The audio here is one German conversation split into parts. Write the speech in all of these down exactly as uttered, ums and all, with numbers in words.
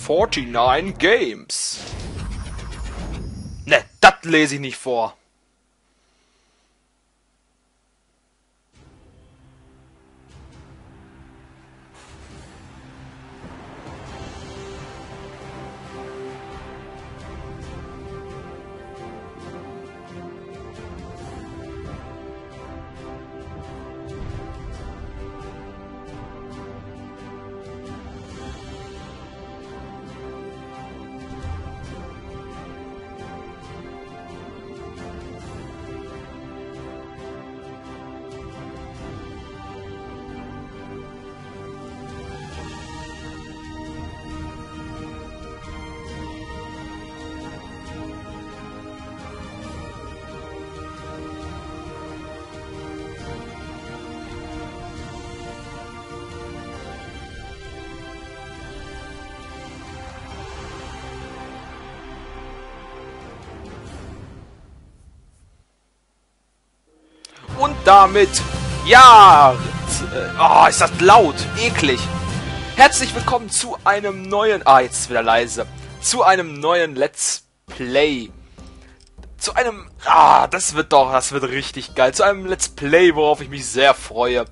neunundvierzig Games. Ne, das lese ich nicht vor. Und damit, ja, oh, ist das laut, eklig. Herzlich willkommen zu einem neuen, ah, jetzt ist wieder leise, zu einem neuen Let's Play. Zu einem, ah, das wird doch, das wird richtig geil. Zu einem Let's Play, worauf ich mich sehr freue.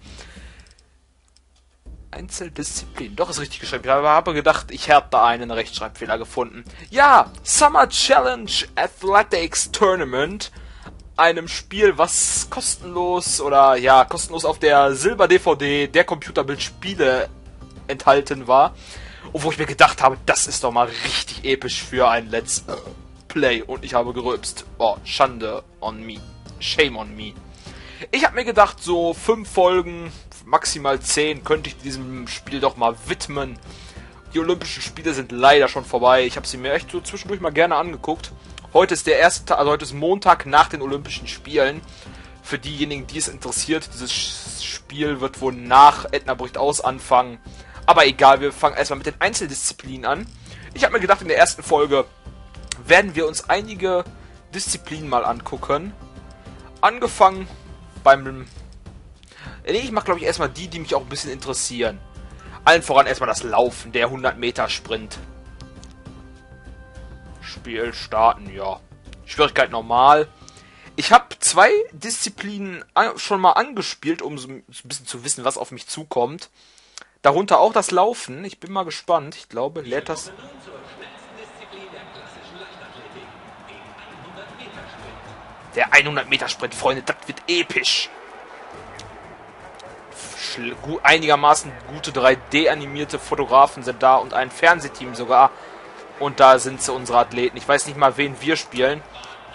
Einzeldisziplin, doch ist richtig geschrieben. Ich habe gedacht, ich hätte da einen Rechtschreibfehler gefunden. Ja, Summer Challenge Athletics Tournament. Einem Spiel, was kostenlos oder ja, kostenlos auf der Silber-D V D der Computerbildspiele enthalten war. Und wo ich mir gedacht habe, das ist doch mal richtig episch für ein Let's Play. Und ich habe gerülpst. Oh, Schande on me. Shame on me. Ich habe mir gedacht, so fünf Folgen, maximal zehn, könnte ich diesem Spiel doch mal widmen. Die Olympischen Spiele sind leider schon vorbei. Ich habe sie mir echt so zwischendurch mal gerne angeguckt. Heute ist der erste Tag, also heute ist Montag nach den Olympischen Spielen. Für diejenigen, die es interessiert, dieses Spiel wird wohl nach Edna bricht aus anfangen. Aber egal, wir fangen erstmal mit den Einzeldisziplinen an. Ich habe mir gedacht, in der ersten Folge werden wir uns einige Disziplinen mal angucken. Angefangen beim... Nee, ich mache glaube ich erstmal die, die mich auch ein bisschen interessieren. Allen voran erstmal das Laufen, der hundert Meter Sprint. Spiel starten, ja. Schwierigkeit normal. Ich habe zwei Disziplinen schon mal angespielt, um so ein bisschen zu wissen, was auf mich zukommt. Darunter auch das Laufen. Ich bin mal gespannt. Ich glaube, lädt das... Der hundert Meter Sprint, Freunde, das wird episch. Schl- gu- einigermaßen gute drei D animierte Fotografen sind da und ein Fernsehteam sogar. Und da sind sie, unsere Athleten. Ich weiß nicht mal, wen wir spielen.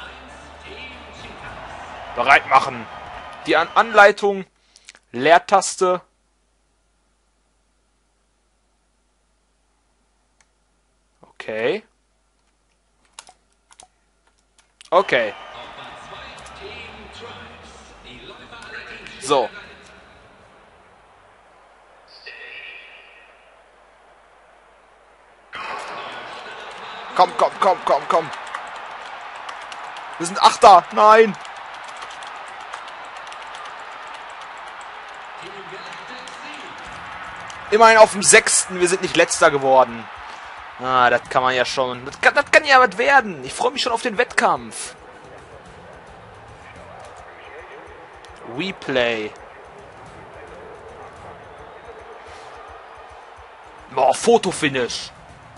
Bereit machen. Die An- Anleitung. Leertaste. Okay. Okay. So. Komm, komm, komm, komm, komm. Wir sind Achter. Nein. Immerhin auf dem Sechsten. Wir sind nicht Letzter geworden. Ah, das kann man ja schon. Das kann, das kann ja was werden. Ich freue mich schon auf den Wettkampf. Replay. Boah, Fotofinish.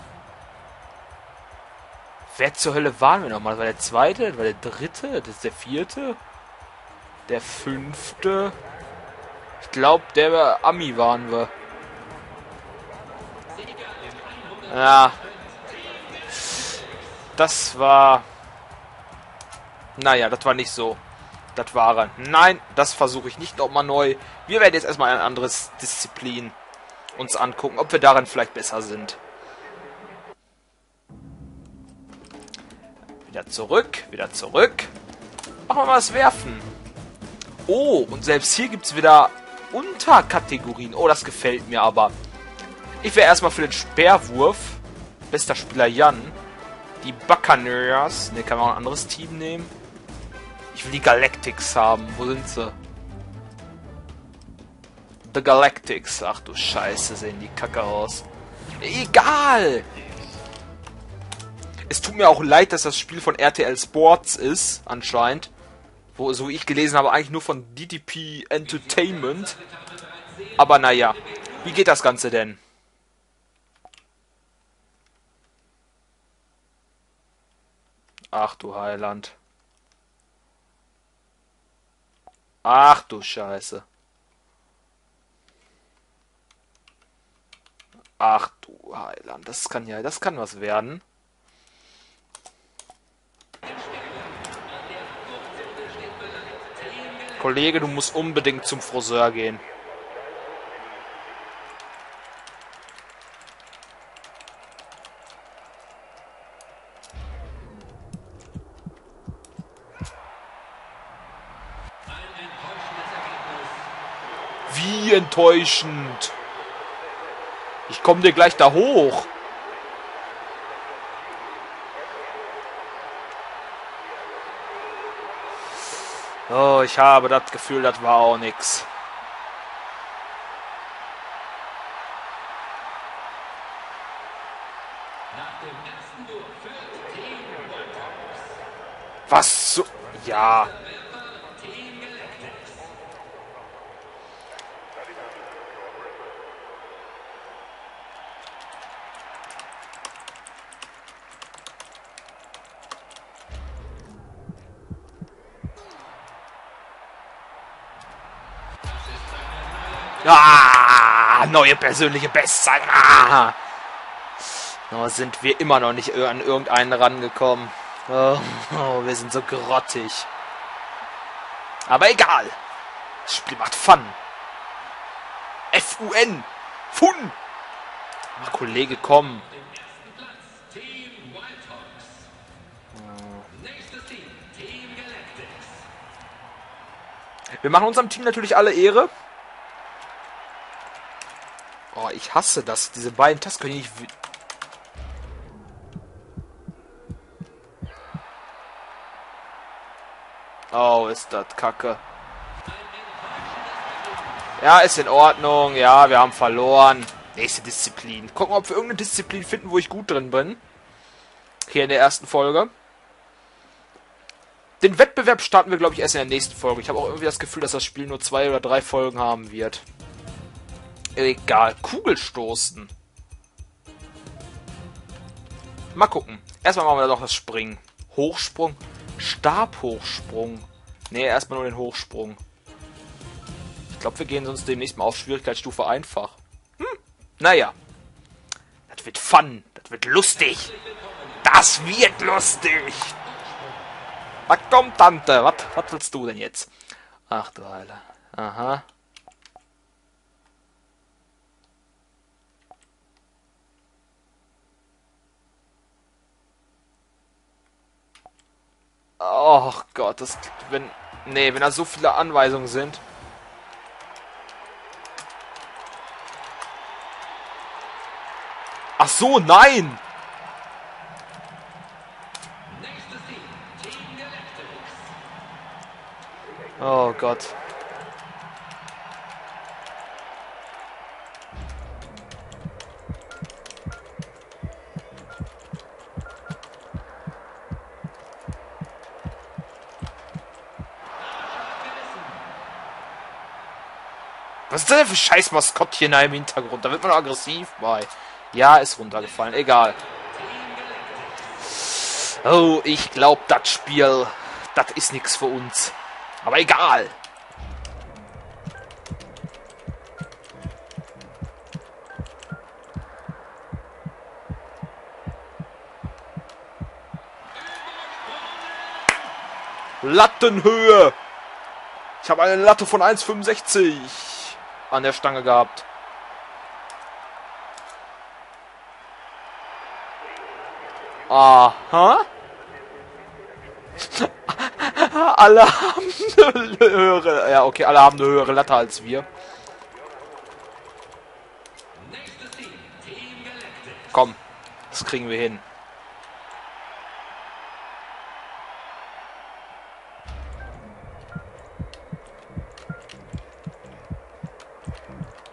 Wer zur Hölle waren wir nochmal? Das war der zweite, das war der dritte, das ist der vierte, der fünfte. Ich glaube, der war Ami waren wir. Ja. Das war... Naja, das war nicht so. Das war er. Nein, das versuche ich nicht nochmal neu. Wir werden jetzt erstmal ein anderes Disziplin uns angucken, ob wir darin vielleicht besser sind. Wieder zurück, wieder zurück. Machen wir mal das Werfen. Oh, und selbst hier gibt es wieder Unterkategorien. Oh, das gefällt mir aber. Ich wäre erstmal für den Speerwurf. Bester Spieler Jan. Die Buccaneers. Ne, kann man auch ein anderes Team nehmen. Ich will die Galactics haben. Wo sind sie? The Galactics. Ach du Scheiße, sehen die kacke aus. Egal. Es tut mir auch leid, dass das Spiel von R T L Sports ist, anscheinend. Wo, so wie ich gelesen habe, eigentlich nur von D T P Entertainment. Aber naja, wie geht das Ganze denn? Ach du Heiland. Ach du Scheiße. Ach du Heiland, das kann ja, das kann was werden. Kollege, du musst unbedingt zum Friseur gehen. Wie enttäuschend. Ich komme dir gleich da hoch. Oh, ich habe das Gefühl, das war auch nix. Was so? Ja. Ah, neue persönliche Bestzeit. Ah. Nur sind wir immer noch nicht an irgendeinen rangekommen. Oh, oh, wir sind so grottig. Aber egal. Das Spiel macht Fun. F U N. Fun. Ach, Kollege, komm. Wir machen unserem Team natürlich alle Ehre. Oh, ich hasse das. Diese beiden Tasten können ich nicht... Oh, ist das kacke. Ja, ist in Ordnung. Ja, wir haben verloren. Nächste Disziplin. Gucken, ob wir irgendeine Disziplin finden, wo ich gut drin bin. Hier in der ersten Folge. Den Wettbewerb starten wir, glaube ich, erst in der nächsten Folge. Ich habe auch irgendwie das Gefühl, dass das Spiel nur zwei oder drei Folgen haben wird. Egal. Kugelstoßen. Mal gucken. Erstmal machen wir doch das Springen. Hochsprung. Stabhochsprung. Ne, erstmal nur den Hochsprung. Ich glaube, wir gehen sonst demnächst mal auf Schwierigkeitsstufe einfach. Hm, naja. Das wird fun. Das wird lustig. Das wird lustig. Was kommt, Tante? Was, was willst du denn jetzt? Ach du Heiler. Aha. Oh Gott, das... Wenn... Nee, wenn da so viele Anweisungen sind... Ach so, nein! Oh Gott. Was ist denn für scheiß Maskottchen da im Hintergrund? Da wird man aggressiv bei. Ja, ist runtergefallen. Egal. Oh, ich glaube, das Spiel, das ist nichts für uns. Aber egal. Lattenhöhe. Ich habe eine Latte von eins Komma fünfundsechzig an der Stange gehabt. Aha. Alle haben eine höhere... Ja, okay, alle haben eine höhere Latte als wir. Komm, das kriegen wir hin.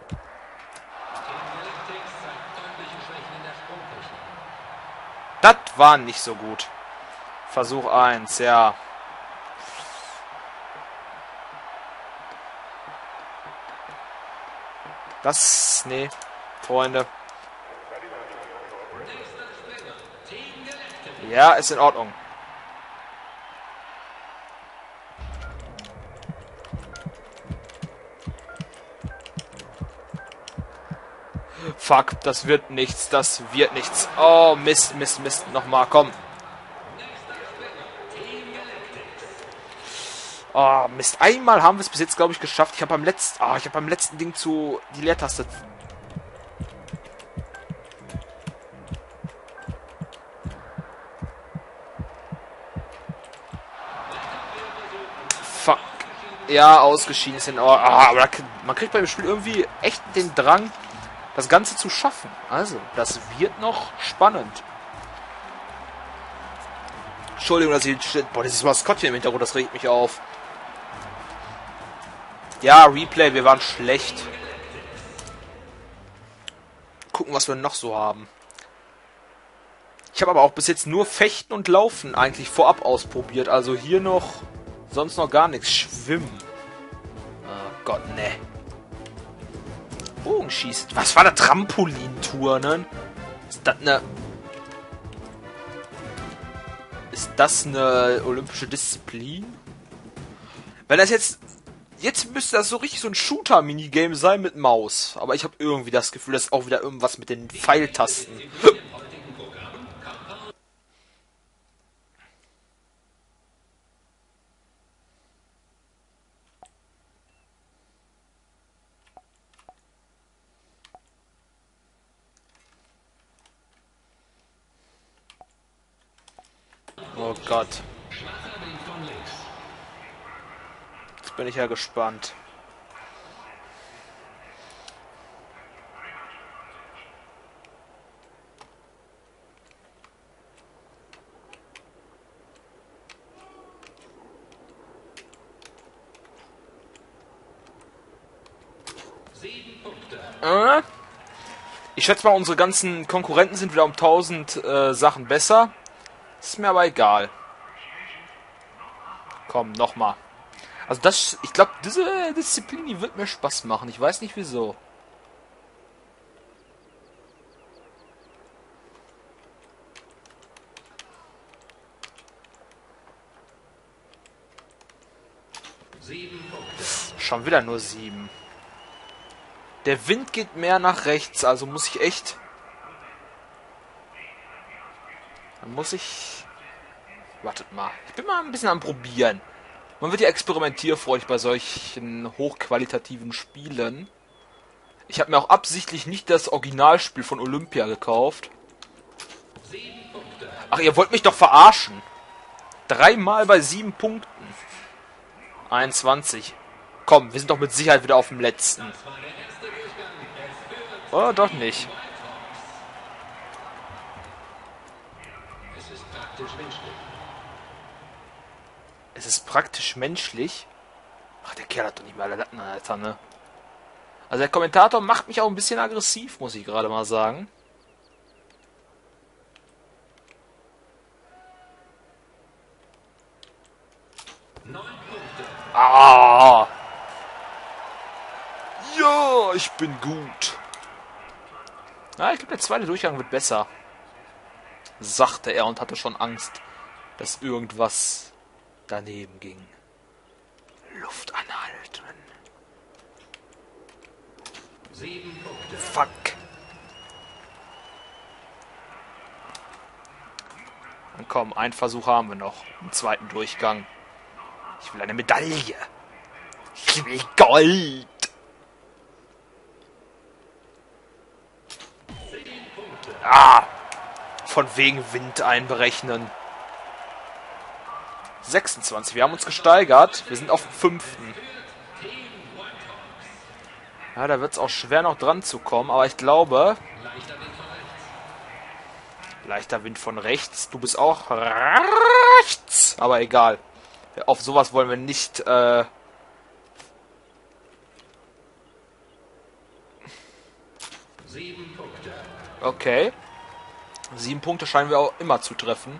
Das war nicht so gut. Versuch eins, ja. Das, nee, Freunde. Ja, ist in Ordnung. Fuck, das wird nichts, das wird nichts. Oh, Mist, Mist, Mist. Nochmal, komm. Oh, Mist. Einmal haben wir es bis jetzt, glaube ich, geschafft. Ich habe beim letzten... Ah, oh, ich habe beim letzten Ding zu... die Leertaste... Fuck. Ja, ausgeschieden ist in Ordnung. Ah, aber da, man kriegt beim Spiel irgendwie echt den Drang, das Ganze zu schaffen. Also, das wird noch spannend. Entschuldigung, dass ich... Boah, dieses Maskottchen im Hintergrund, das regt mich auf. Ja, Replay, wir waren schlecht. Gucken, was wir noch so haben. Ich habe aber auch bis jetzt nur Fechten und Laufen eigentlich vorab ausprobiert. Also hier noch... sonst noch gar nichts. Schwimmen. Oh Gott, ne. Bogenschießen. Was war eine Trampolintour, ne? Ist das eine... Ist das eine olympische Disziplin? Wenn das jetzt... Jetzt müsste das so richtig so ein Shooter-Minigame sein mit Maus. Aber ich habe irgendwie das Gefühl, das ist auch wieder irgendwas mit den Pfeiltasten. Oh Gott. Jetzt bin ich ja gespannt. Äh? Ich schätze mal, unsere ganzen Konkurrenten sind wieder um tausend äh, Sachen besser. Ist mir aber egal. Komm, nochmal. Also das, ich glaube, diese Disziplin, die wird mir Spaß machen. Ich weiß nicht wieso. Schon wieder nur sieben. Der Wind geht mehr nach rechts, also muss ich echt... Dann muss ich... Wartet mal. Ich bin mal ein bisschen am Probieren. Man wird ja experimentierfreudig bei solchen hochqualitativen Spielen. Ich habe mir auch absichtlich nicht das Originalspiel von Olympia gekauft. Ach, ihr wollt mich doch verarschen. Dreimal bei sieben Punkten. einundzwanzig. Komm, wir sind doch mit Sicherheit wieder auf dem letzten. Oh, doch nicht. Es ist praktisch menschlich. Ach, der Kerl hat doch nicht mehr alle Latten, Alter, ne? Also der Kommentator macht mich auch ein bisschen aggressiv, muss ich gerade mal sagen. Ah! Ja, ich bin gut. Ah, ich glaube, der zweite Durchgang wird besser. Sagte er und hatte schon Angst, dass irgendwas daneben ging. Luft anhalten. Fuck. Und komm, einen Versuch haben wir noch. Im zweiten Durchgang. Ich will eine Medaille. Ich will Gold. Ah! Von wegen Wind einberechnen. sechsundzwanzig. Wir haben uns gesteigert. Wir sind auf dem fünften. Ja, da wird es auch schwer noch dran zu kommen. Aber ich glaube... Leichter Wind von rechts. Du bist auch rechts. Aber egal. Auf sowas wollen wir nicht... Äh okay. Sieben Punkte scheinen wir auch immer zu treffen.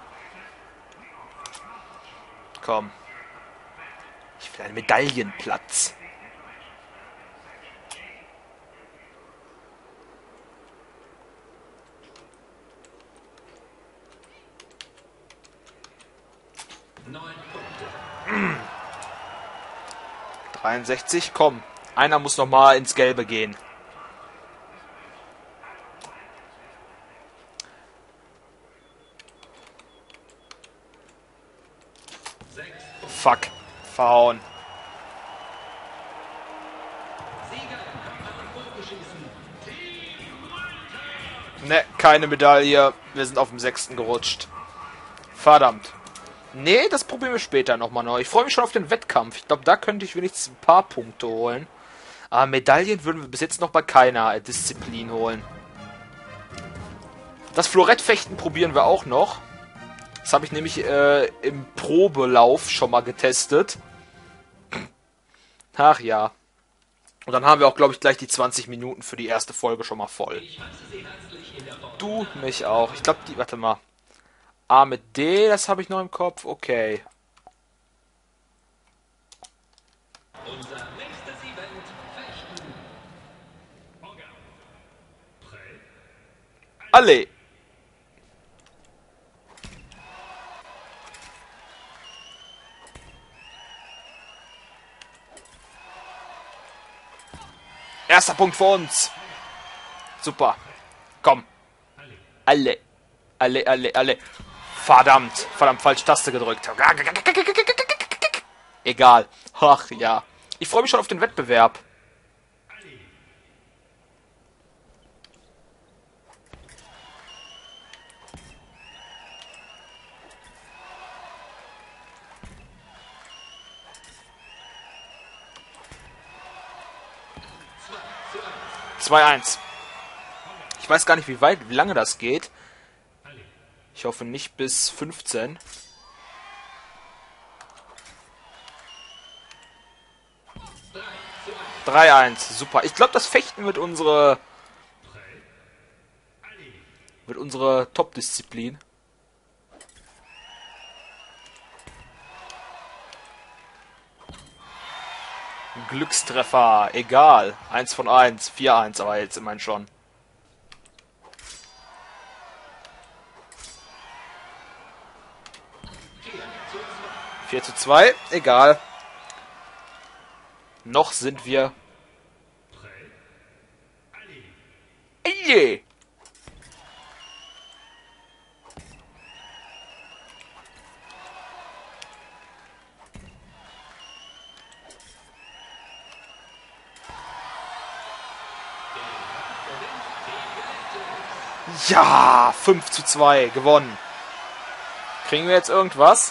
Komm. Ich will einen Medaillenplatz. dreiundsechzig, komm. Einer muss noch mal ins Gelbe gehen. Fuck. Verhauen. Ne, keine Medaille. Wir sind auf dem sechsten gerutscht. Verdammt. Nee, das probieren wir später nochmal neu. Ich freue mich schon auf den Wettkampf. Ich glaube, da könnte ich wenigstens ein paar Punkte holen. Aber Medaillen würden wir bis jetzt noch bei keiner Disziplin holen. Das Florettfechten probieren wir auch noch. Das habe ich nämlich äh, im Probelauf schon mal getestet. Ach ja. Und dann haben wir auch, glaube ich, gleich die zwanzig Minuten für die erste Folge schon mal voll. Du, mich auch. Ich glaube, die... Warte mal. A mit D, das habe ich noch im Kopf. Okay. Unser nächstes Event, Fechten. Alle. Erster Punkt für uns. Super. Komm. Alle. Alle, alle, alle. Verdammt. Verdammt, falsche Taste gedrückt. Egal. Ach ja. Ich freue mich schon auf den Wettbewerb. zwei eins. Ich weiß gar nicht, wie weit, wie lange das geht. Ich hoffe nicht bis fünfzehn. drei eins. Super. Ich glaube, das Fechten wird unsere... wird unsere Top-Disziplin. Glückstreffer. Egal. eins von eins. vier eins aber jetzt immerhin schon. vier zu zwei. Egal. Noch sind wir... Ey! Ja, fünf zu zwei, gewonnen. Kriegen wir jetzt irgendwas?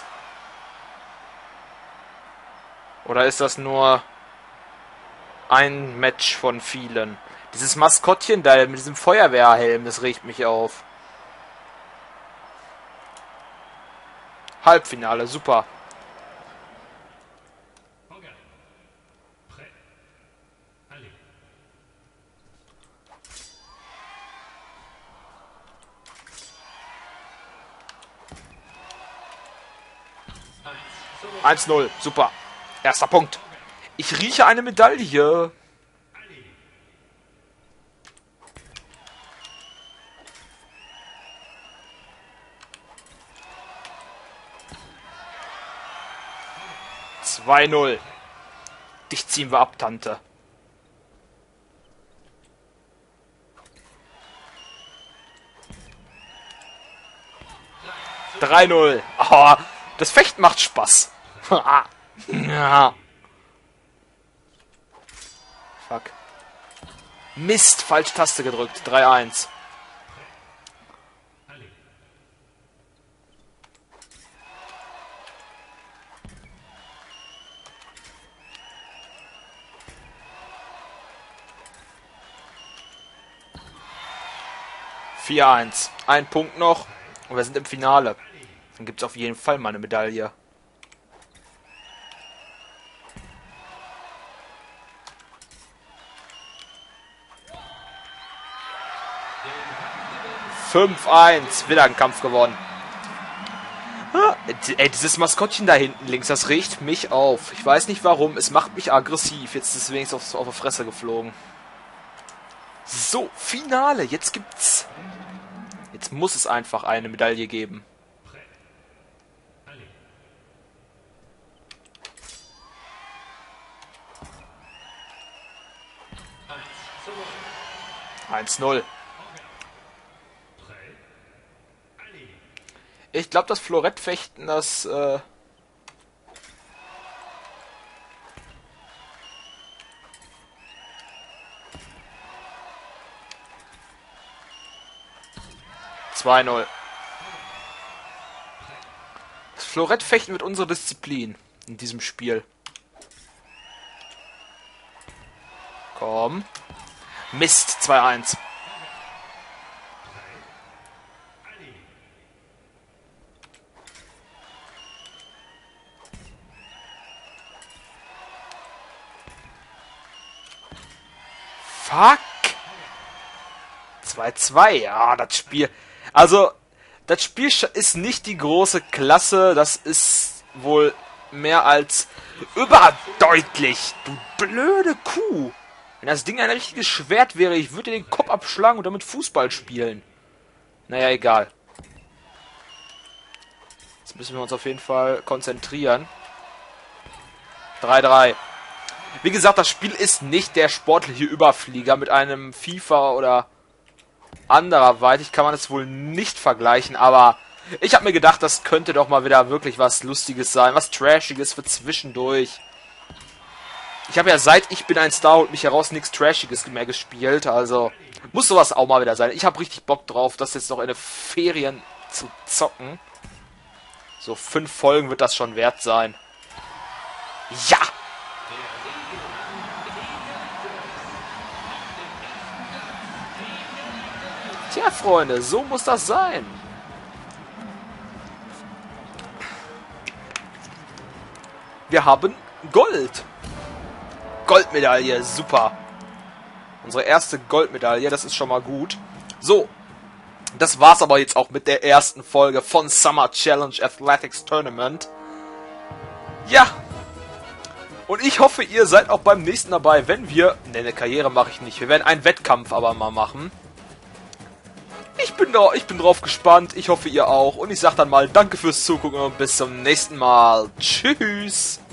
Oder ist das nur ein Match von vielen? Dieses Maskottchen da mit diesem Feuerwehrhelm, das regt mich auf. Halbfinale, super. eins null, super. Erster Punkt. Ich rieche eine Medaille. zwei null. Dich ziehen wir ab, Tante. drei null. Oh, das Fechten macht Spaß. Ja. Fuck. Mist, falsche Taste gedrückt. drei eins. vier eins. Ein Punkt noch. Und wir sind im Finale. Dann gibt es auf jeden Fall mal eine Medaille. fünf eins. Wieder einen Kampf gewonnen. Ah, ey, dieses Maskottchen da hinten links, das riecht mich auf. Ich weiß nicht warum, es macht mich aggressiv. Jetzt ist es wenigstens auf, auf die Fresse geflogen. So, Finale. Jetzt gibt's... Jetzt muss es einfach eine Medaille geben. eins null. Ich glaube, das Florettfechten, das... Äh zwei null. Das Florettfechten wird unsere Disziplin in diesem Spiel. Komm. Mist, zwei eins. Fuck. zwei zwei, ja, das Spiel... Also, das Spiel ist nicht die große Klasse, das ist wohl mehr als überdeutlich. Du blöde Kuh. Wenn das Ding ein richtiges Schwert wäre, ich würde den Kopf abschlagen und damit Fußball spielen. Naja, egal. Jetzt müssen wir uns auf jeden Fall konzentrieren. drei drei. Wie gesagt, das Spiel ist nicht der sportliche Überflieger mit einem FIFA oder anderweitig kann man es wohl nicht vergleichen, aber ich habe mir gedacht, das könnte doch mal wieder wirklich was Lustiges sein, was Trashiges für zwischendurch. Ich habe ja seit Ich bin ein Star und mich heraus nichts Trashiges mehr gespielt, also muss sowas auch mal wieder sein. Ich habe richtig Bock drauf, das jetzt noch in den Ferien zu zocken. So fünf Folgen wird das schon wert sein. Ja! Tja, Freunde, so muss das sein. Wir haben Gold. Goldmedaille, super. Unsere erste Goldmedaille, das ist schon mal gut. So, das war's aber jetzt auch mit der ersten Folge von Summer Challenge Athletics Tournament. Ja. Und ich hoffe, ihr seid auch beim nächsten dabei, wenn wir... Ne, eine Karriere mache ich nicht. Wir werden einen Wettkampf aber mal machen. Ich bin, da, ich bin drauf gespannt. Ich hoffe, ihr auch. Und ich sag dann mal Danke fürs Zugucken und bis zum nächsten Mal. Tschüss.